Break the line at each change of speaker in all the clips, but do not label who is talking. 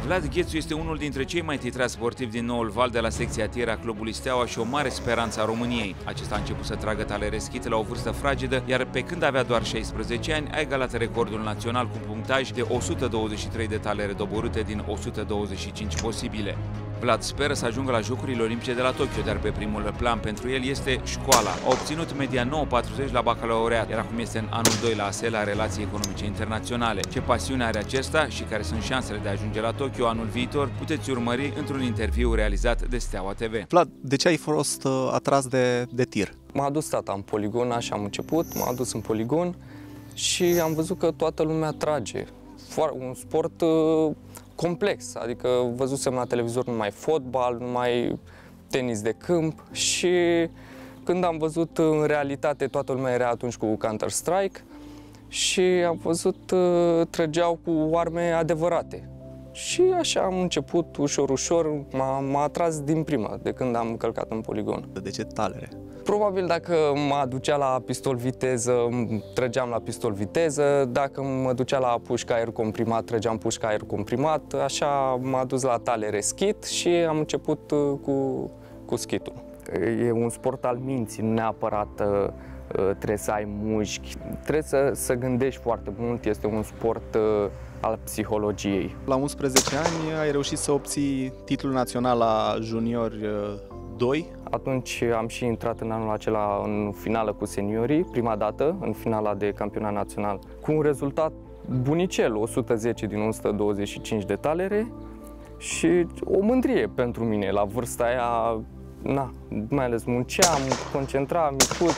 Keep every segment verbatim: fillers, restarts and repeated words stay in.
Vlad Ghețu este unul dintre cei mai titrați sportivi din Noul Val de la secția tir a clubului Steaua și o mare speranță a României. Acesta a început să tragă talere schite la o vârstă fragedă, iar pe când avea doar șaisprezece ani, a egalat recordul național cu punctaj de o sută douăzeci și trei de talere doborâte din o sută douăzeci și cinci posibile. Vlad speră să ajungă la Jocurile Olimpice de la Tokyo, dar pe primul plan pentru el este școala. A obținut media nouă virgulă patruzeci la bacalaureat, iar acum este în anul doi la A S E la Relații Economice Internaționale. Ce pasiune are acesta și care sunt șansele de a ajunge la Tokyo anul viitor, puteți urmări într-un interviu realizat de Steaua T V.
Vlad, de ce ai fost atras de, de tir?
M-a adus tata în poligon, așa am început, m-a adus în poligon și am văzut că toată lumea trage. Un sport uh, complex, adică văzusem la televizor numai fotbal, numai tenis de câmp și când am văzut în realitate toată lumea era atunci cu Counter-Strike și am văzut uh, trăgeau cu arme adevărate. Și așa am început ușor, ușor, m-a atras din prima, de când am călcat în poligon.
De ce talere?
Probabil dacă mă ducea la pistol viteză, trăgeam la pistol viteză, dacă mă ducea la pușca aer comprimat, trăgeam pușca aer comprimat, așa m-a dus la talere schit și am început cu, cu schitul. E un sport al minții, nu neapărat trebuie să ai mușchi, trebuie să, să gândești foarte mult, este un sport al psihologiei.
La unsprezece ani ai reușit să obții titlul național la juniori doi.
Atunci am și intrat în anul acela în finală cu seniorii, prima dată, în finala de campionat național, cu un rezultat bunicel, o sută zece din o sută douăzeci și cinci de talere și o mândrie pentru mine la vârsta aia, na, mai ales munceam, concentram, micuț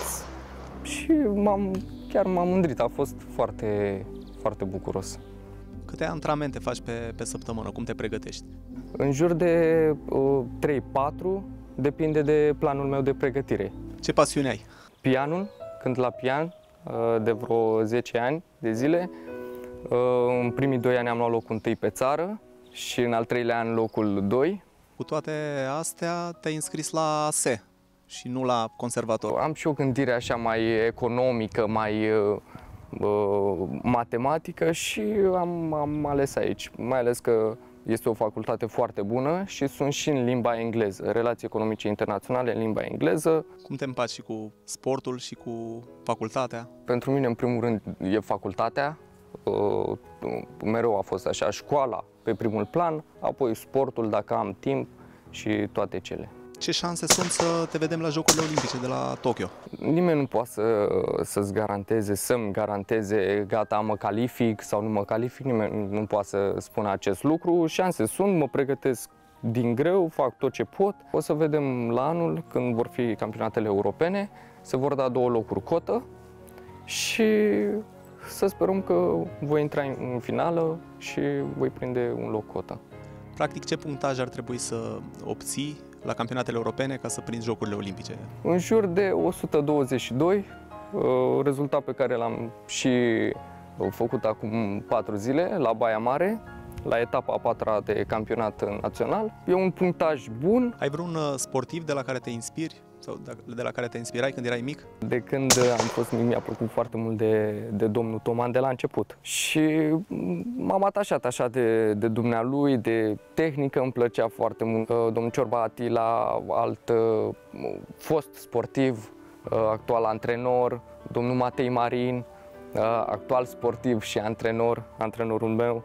și m-am, chiar m-am mândrit, a fost foarte, foarte bucuros.
Câte antrenamente faci pe, pe săptămână? Cum te pregătești?
În jur de uh, trei patru, depinde de planul meu de pregătire.
Ce pasiune ai?
Pianul, cânt la pian uh, de vreo zece ani de zile. Uh, în primii doi ani am luat locul întâi pe țară și în al treilea an locul doi.
Cu toate astea te-ai înscris la A S E și nu la conservator.
Am și o gândire așa mai economică, mai uh, matematică și am, am ales aici, mai ales că este o facultate foarte bună și sunt și în limba engleză, relații economice internaționale în limba engleză.
Cum te împaci și cu sportul și cu facultatea?
Pentru mine, în primul rând, e facultatea, mereu a fost așa, școala pe primul plan, apoi sportul dacă am timp și toate cele.
Ce șanse sunt să te vedem la Jocurile Olimpice de la Tokyo?
Nimeni nu poate să, să-ți garanteze, să-mi garanteze, gata, mă calific sau nu mă calific, nimeni nu poate să spună acest lucru. Șanse sunt, mă pregătesc din greu, fac tot ce pot. O să vedem la anul, când vor fi campionatele europene, se vor da două locuri cotă și să sperăm că voi intra în finală și voi prinde un loc cotă.
Practic, ce punctaj ar trebui să obții la campionatele europene ca să prinzi Jocurile Olimpice?
În jur de o sută douăzeci și doi, rezultat pe care l-am și făcut acum patru zile la Baia Mare, la etapa a patra de campionat național. E un punctaj bun.
Ai vreun sportiv de la care te inspiri sau de la care te inspirai când erai mic?
De când am fost mic mi-a plăcut foarte mult de, de domnul Toman de la început și m-am atașat așa de, de dumnealui, de tehnică, îmi plăcea foarte mult. Domnul Ciorba Atila, alt fost sportiv, actual antrenor, domnul Matei Marin, actual sportiv și antrenor, antrenorul meu.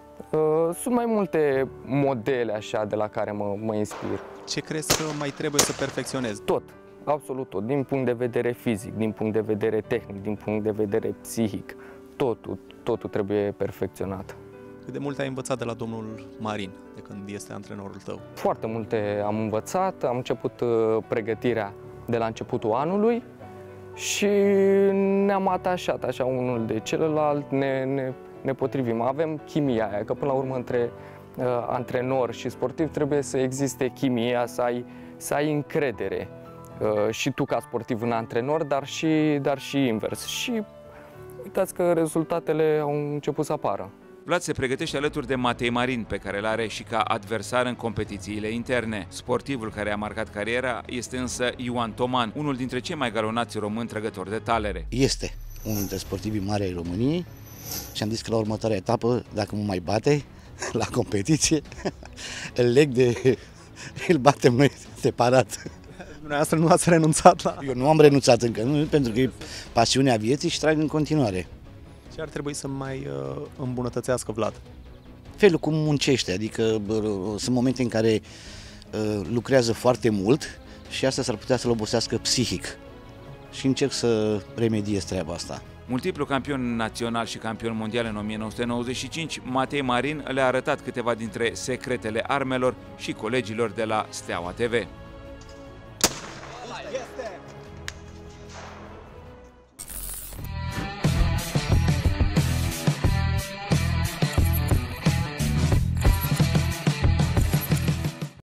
Sunt mai multe modele așa de la care mă, mă inspir.
Ce crezi că mai trebuie să perfecționezi?
Tot, absolut tot, din punct de vedere fizic, din punct de vedere tehnic, din punct de vedere psihic, totul, totul trebuie perfecționat.
Cât de multe ai învățat de la domnul Marin, de când este antrenorul tău?
Foarte multe am învățat, am început pregătirea de la începutul anului și ne-am atașat așa unul de celălalt, ne, ne, ne potrivim, avem chimia aia, că până la urmă între uh, antrenor și sportiv trebuie să existe chimia, să ai, să ai încredere uh, și tu ca sportiv în antrenor, dar și, dar și invers. Și uitați că rezultatele au început să apară.
Vlad se pregătește alături de Matei Marin, pe care îl are și ca adversar în competițiile interne. Sportivul care a marcat cariera este însă Ioan Toman, unul dintre cei mai galonați români trăgători de talere.
Este unul dintre sportivii mari ai României și am zis că la următoarea etapă, dacă mă mai bate, la competiție, îl leg de... îl batem noi separat.
Dumneavoastră nu ați renunțat la...
Eu nu am renunțat încă, nu, pentru că e pasiunea vieții și trag în continuare.
Ce ar trebui să mai uh, îmbunătățească Vlad?
Felul cum muncește, adică bă, sunt momente în care uh, lucrează foarte mult și asta s-ar putea să-l obosească psihic. Și încerc să remediez treaba asta.
Multiplu campion național și campion mondial în o mie nouă sute nouăzeci și cinci, Matei Marin le-a arătat câteva dintre secretele armelor și colegilor de la Steaua T V.